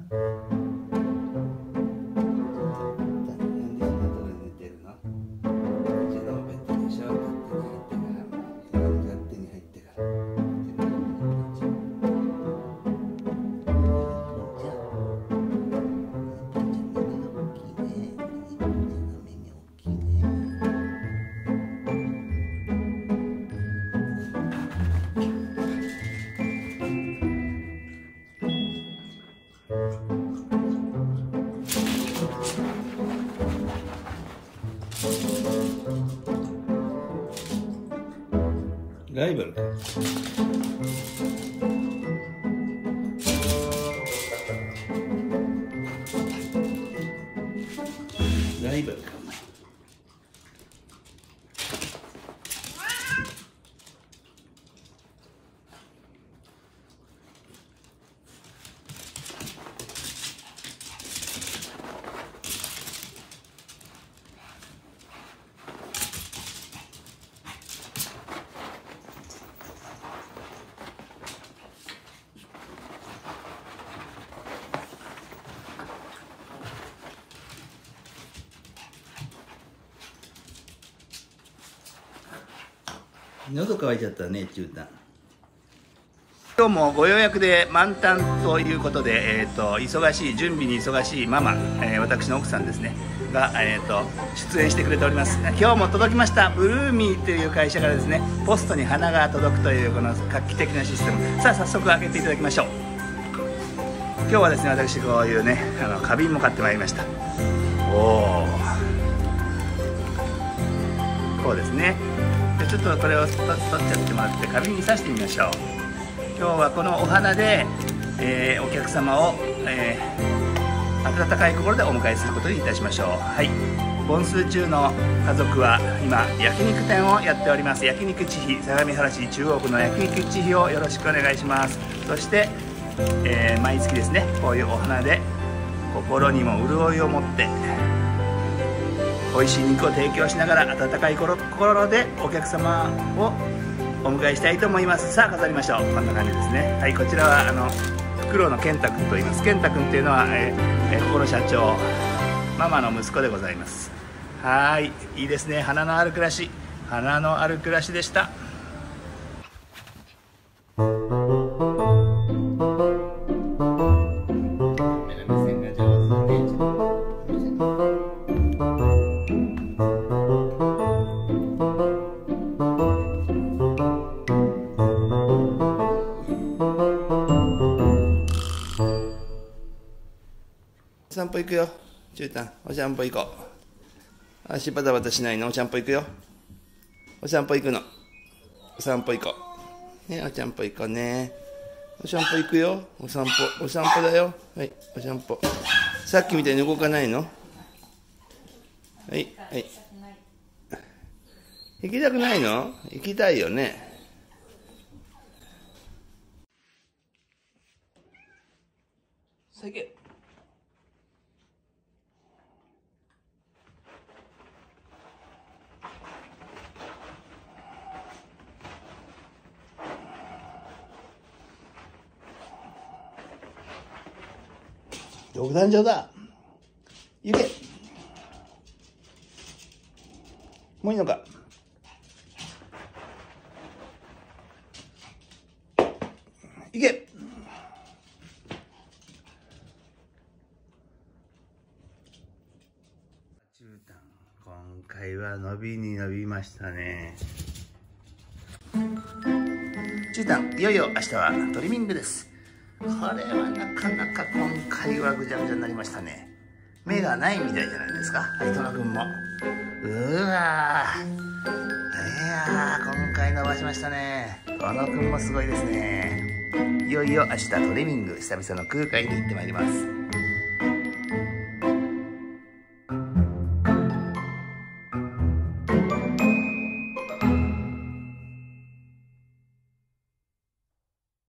ライバルか。ライバルか。喉乾いちゃったね、ちゅうたん。今日もご予約で満タンということで、忙しい、準備に忙しいママ、私の奥さんですねが、出演してくれております。今日も届きました、ブルーミーという会社からですね、ポストに花が届くというこの画期的なシステム。さあ、早速開けていただきましょう。今日はですね、私こういうね、花瓶も買ってまいりました。おお、こうですね。でちょっとこれを取っちゃってもらって花瓶に刺してみましょう。今日はこのお花で、お客様を、温かい心でお迎えすることにいたしましょう。はい、本数中の家族は今焼肉店をやっております。焼肉千尋、相模原市中央区の焼肉千尋をよろしくお願いします。そして、毎月ですね、こういうお花で心にも潤いを持って美味しい肉を提供しながら温かい心でお客様をお迎えしたいと思います。さあ、飾りましょう。こんな感じですね。はい、こちらはフクロウの健太君と言います。健太君っていうのは、ここの社長、ママの息子でございます。はい、いいですね。花のある暮らし、花のある暮らしでした。お散歩行くよ、ちゅうたん。お散歩行こう。足バタバタしないの。お散歩行くよ。お散歩行くの。お散歩行こう。ね、お散歩行こうね。お散歩行くよ。お散歩、お散歩だよ。はい、お散歩。さっきみたいに動かないの。はい、はい。行きたくないの？行きたいよね。さあ行け。独壇場だ。行け。もういいのか。行け。今回は伸びに伸びましたね。ちゅうたん、いよいよ明日はトリミングです。これはなかなか今回はぐちゃぐちゃになりましたね。目がないみたいじゃないですか。はい、トノ君も。うわー、いやー、今回伸ばしましたね。トノ君もすごいですね。いよいよ明日トリミング、久々の空海に行ってまいります。